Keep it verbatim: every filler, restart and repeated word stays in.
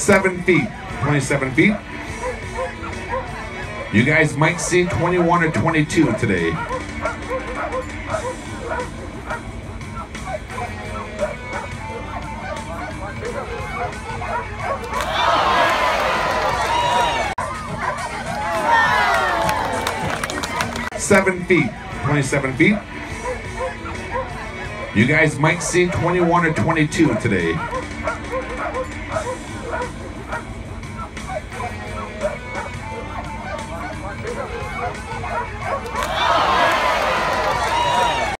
Seven feet, twenty-seven feet. You guys might see twenty-one or twenty-two today. Seven feet, twenty-seven feet. You guys might see twenty-one or twenty-two today.